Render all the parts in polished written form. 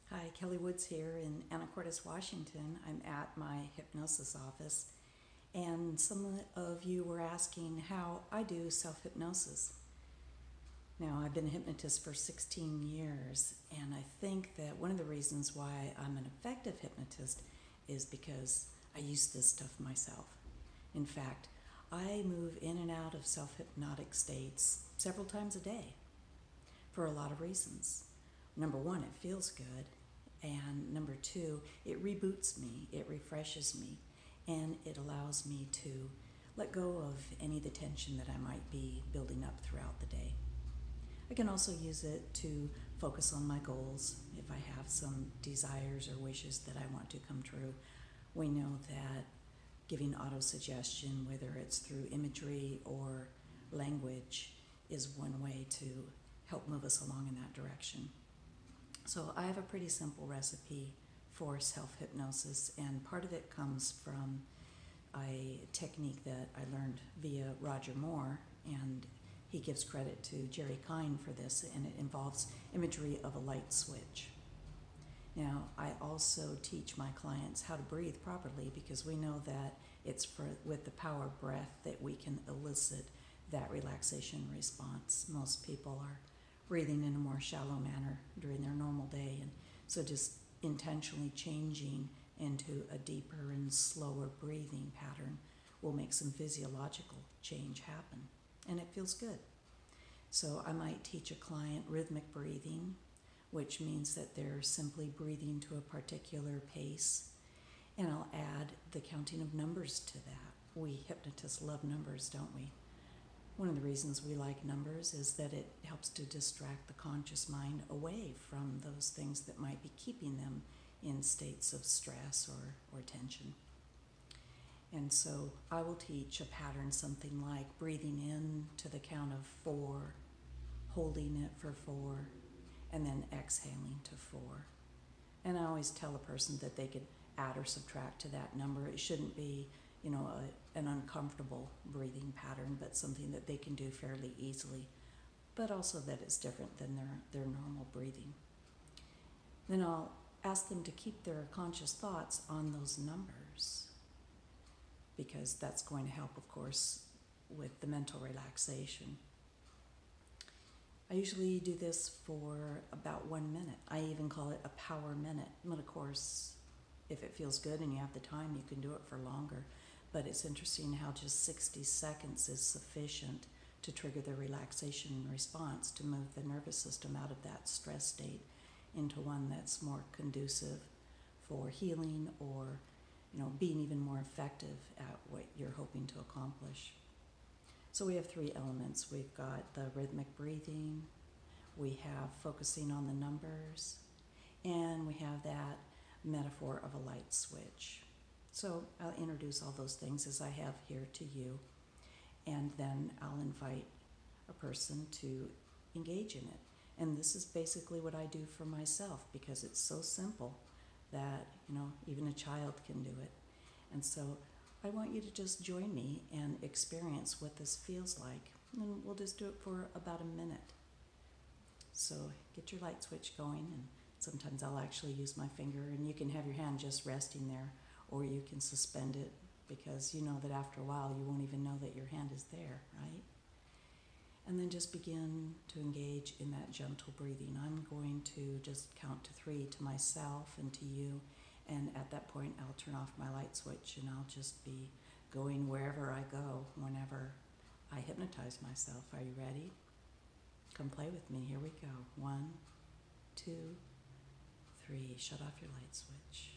Hi, Kelly Woods here in Anacortes, Washington. I'm at my hypnosis office, and some of you were asking how I do self hypnosis. Now, I've been a hypnotist for 16 years, and I think that one of the reasons why I'm an effective hypnotist is because I use this stuff myself. In fact, I move in and out of self hypnotic states several times a day for a lot of reasons. Number one, it feels good. And number two, it reboots me, it refreshes me, and it allows me to let go of any of the tension that I might be building up throughout the day. I can also use it to focus on my goals. If I have some desires or wishes that I want to come true, we know that giving auto-suggestion, whether it's through imagery or language, is one way to help move us along in that direction. So I have a pretty simple recipe for self-hypnosis, and part of it comes from a technique that I learned via Roger Moore, and he gives credit to Jerry Kine for this, and it involves imagery of a light switch. Now, I also teach my clients how to breathe properly, because we know that it's with the power of breath that we can elicit that relaxation response. Most people are breathing in a more shallow manner during their normal day, and so just intentionally changing into a deeper and slower breathing pattern will make some physiological change happen, and it feels good. So I might teach a client rhythmic breathing, which means that they're simply breathing to a particular pace, and I'll add the counting of numbers to that. We hypnotists love numbers, don't we? One of the reasons we like numbers is that it helps to distract the conscious mind away from those things that might be keeping them in states of stress or tension. And so I will teach a pattern something like breathing in to the count of 4, holding it for 4, and then exhaling to 4. And I always tell a person that they could add or subtract to that number. It shouldn't be an uncomfortable breathing pattern, but something that they can do fairly easily, but also that it's different than their normal breathing. Then I'll ask them to keep their conscious thoughts on those numbers, because that's going to help, of course, with the mental relaxation. I usually do this for about 1 minute. I even call it a power minute. But of course, if it feels good and you have the time, you can do it for longer. But it's interesting how just 60 seconds is sufficient to trigger the relaxation response, to move the nervous system out of that stress state into one that's more conducive for healing, or being even more effective at what you're hoping to accomplish. So we have 3 elements. We've got the rhythmic breathing, we have focusing on the numbers, and we have that metaphor of a light switch. So I'll introduce all those things as I have here to you, and then I'll invite a person to engage in it. And this is basically what I do for myself, because it's so simple that even a child can do it. And so I want you to just join me and experience what this feels like. And we'll just do it for about a minute. So get your light switch going, and sometimes I'll actually use my finger, and you can have your hand just resting there, or you can suspend it, because you know that after a while you won't even know that your hand is there, right? And then just begin to engage in that gentle breathing. I'm going to just count to 3 to myself and to you, and at that point I'll turn off my light switch, and I'll just be going wherever I go whenever I hypnotize myself. Are you ready? Come play with me. Here we go. 1, 2, 3. Shut off your light switch.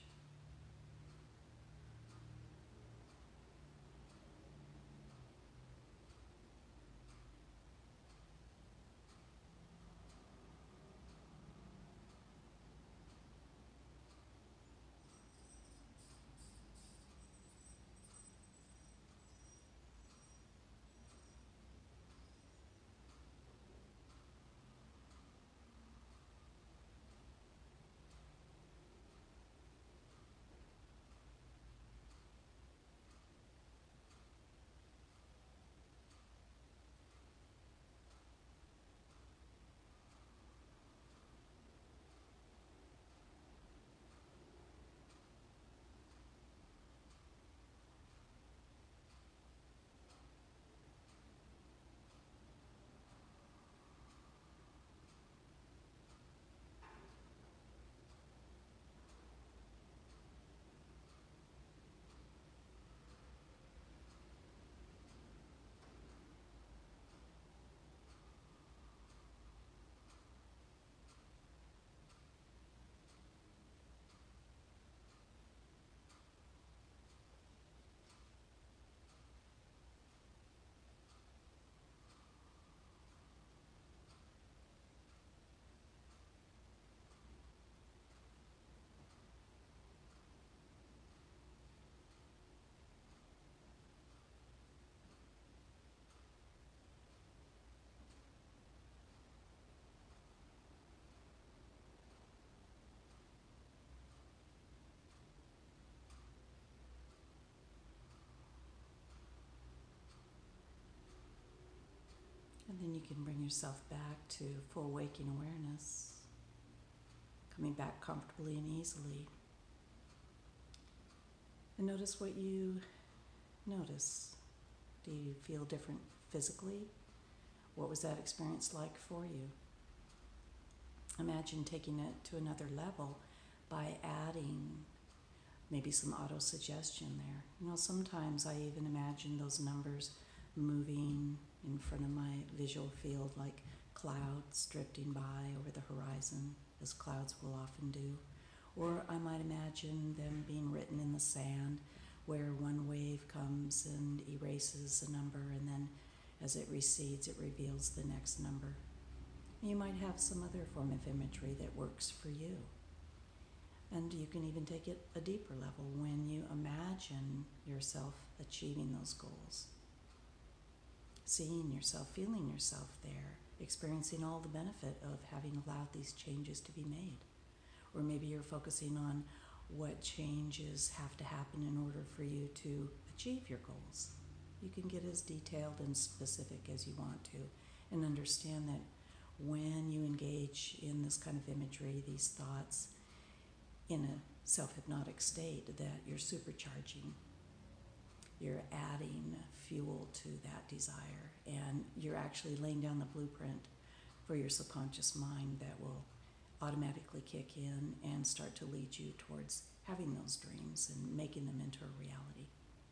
And then you can bring yourself back to full waking awareness, coming back comfortably and easily. And notice what you notice. Do you feel different physically? What was that experience like for you? Imagine taking it to another level by adding maybe some auto-suggestion there. You know, sometimes I even imagine those numbers moving in front of my visual field like clouds drifting by over the horizon, as clouds will often do. Or I might imagine them being written in the sand, where one wave comes and erases a number, and then as it recedes, it reveals the next number. You might have some other form of imagery that works for you. And you can even take it a deeper level when you imagine yourself achieving those goals. Seeing yourself, feeling yourself there, experiencing all the benefit of having allowed these changes to be made. Or maybe you're focusing on what changes have to happen in order for you to achieve your goals. You can get as detailed and specific as you want to, and understand that when you engage in this kind of imagery, these thoughts, in a self-hypnotic state, that you're supercharging. You're adding fuel to that desire, and you're actually laying down the blueprint for your subconscious mind that will automatically kick in and start to lead you towards having those dreams and making them into a reality.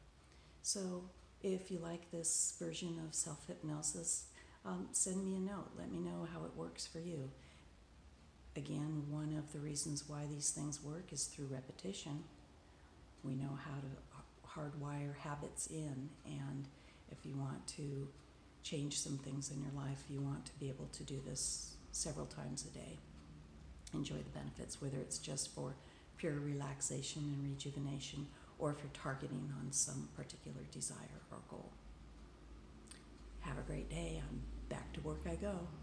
So if you like this version of self-hypnosis, send me a note. Let me know how it works for you. Again, one of the reasons why these things work is through repetition. We know how to hardwire habits in, and if you want to change some things in your life, you want to be able to do this several times a day. Enjoy the benefits, whether it's just for pure relaxation and rejuvenation, or if you're targeting on some particular desire or goal. Have a great day. Back to work I go.